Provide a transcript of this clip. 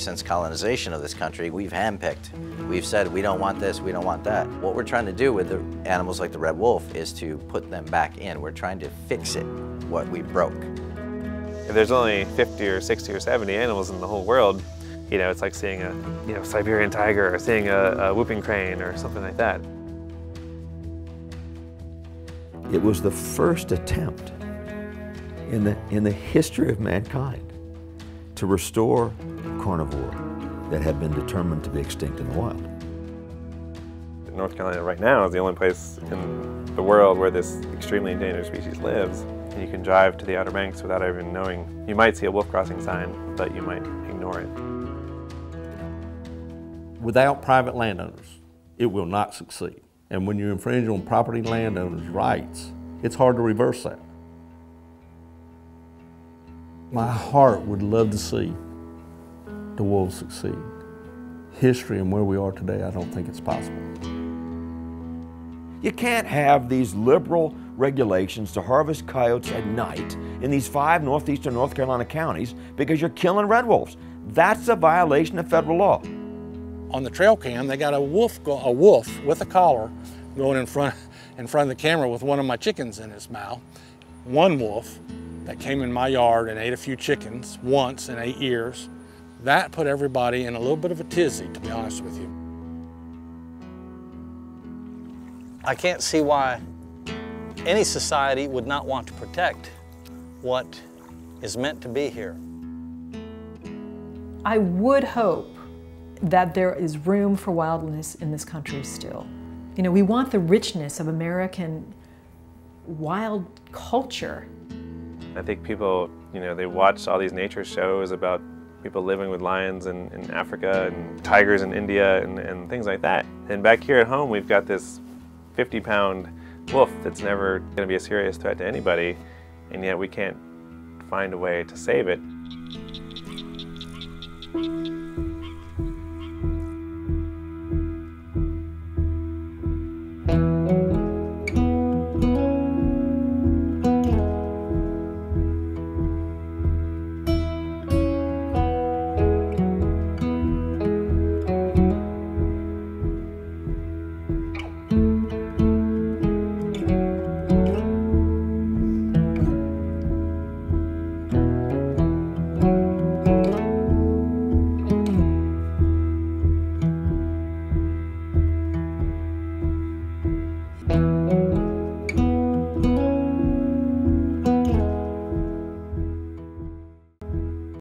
Since colonization of this country, we've handpicked. We've said we don't want this, we don't want that. What we're trying to do with the animals like the red wolf is to put them back in. We're trying to fix it, what we broke. If there's only 50 or 60 or 70 animals in the whole world, you know, it's like seeing a Siberian tiger or seeing a whooping crane or something like that. It was the first attempt in the history of mankind to restore a carnivore that had been determined to be extinct in the wild. North Carolina right now is the only place in the world where this extremely endangered species lives. And you can drive to the Outer Banks without even knowing. You might see a wolf crossing sign, but you might ignore it. Without private landowners, it will not succeed. And when you infringe on property landowners' rights, it's hard to reverse that. My heart would love to see the wolves succeed. History and where we are today, I don't think it's possible. You can't have these liberal regulations to harvest coyotes at night in these 5 northeastern North Carolina counties because you're killing red wolves. That's a violation of federal law. On the trail cam, they got a wolf with a collar going in front of the camera with one of my chickens in his mouth. One wolf that came in my yard and ate a few chickens once in 8 years. That put everybody in a little bit of a tizzy, to be honest with you. I can't see why any society would not want to protect what is meant to be here. I would hope that there is room for wildness in this country still. You know, we want the richness of American wild culture. I think people, you know, they watch all these nature shows about people living with lions in Africa and tigers in India and things like that. And back here at home, we've got this 50-pound wolf that's never going to be a serious threat to anybody, and yet we can't find a way to save it.